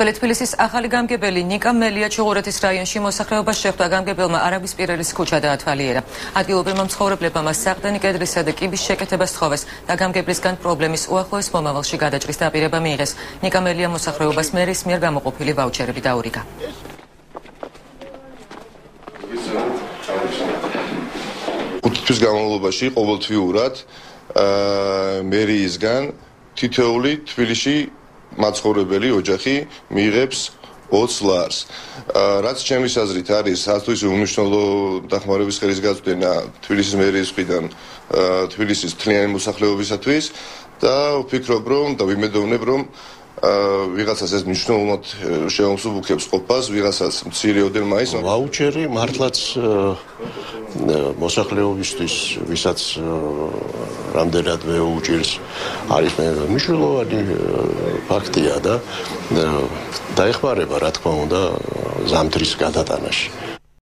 ძველი თბილისის ახალი გამგებელი ნიკა მელია ჩუღურეთის რაიონში მოსახლეობას შეხვდა. გამგებელმა არაბის პირელის ქუჩა დაათვალიერა. ადგილობრივმა მცხოვრებლებმა მას საყდენი კედლისა და კიბის შეკეთებას სთხოვეს და გამგებლისგან პრობლემის უახლოეს მომავალში გადაჭრის დაპირება მიიღეს. ნიკა მელია მოსახლეობას მერის მიერ გამოყოფილი ვაუჩერები დაურიგა. თვის განმავლობაში ყოველთვიურად მერიისგან თითოეული თბილისში მაცხოვრებელი ოჯახი მიიღებს 20 ლარს. რაც ჩემის აზრით არის საერთოდ უმნიშვნელო დახმარების ხერხისგაწვდენა თბილისის მერიის მხრიდან თბილისის მთლიანი მოსახლეობისათვის და ვფიქრობ რომ და ვიმედოვნებ რომ ვიღაცას ეს მნიშვნელოვნად შეუმსუბუქებს ყოფას, ვიღაცას მცირეოდენ მაინც ვაუჩერი მართლაც მოსახლეობისთვის ვისაც რამდენად მეუჭირს არის მნიშვნელოვანი ფაქტია და დაეხმარება რა თქმა უნდა ზამთრის გადატანაში.